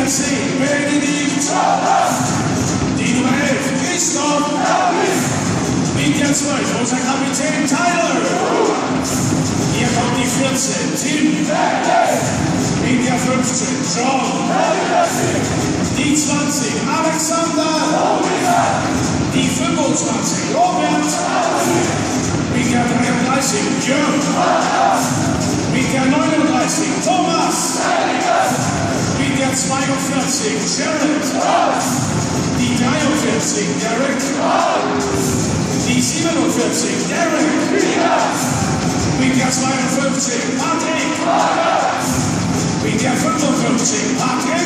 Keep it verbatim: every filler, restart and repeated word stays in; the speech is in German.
zehn, Benedikt. Die Nummer elf, Christoph. Mit der zwölf, unser Kapitän Tyler. Hier kommt die vierzehn, Tim. Mit der fünfzehn, John. Die zwanzig, Alexander. Die fünfundzwanzig, Robert. Mit der dreiunddreißig, Jörg. Mit der neununddreißig, Thomas. Mit der zweiundvierzig, Jared. Die dreiundvierzig, Derek. Die siebenundvierzig, Derek. Mit der zweiundfünfzig, Patrick. Mit der fünfundfünfzig, Patrick.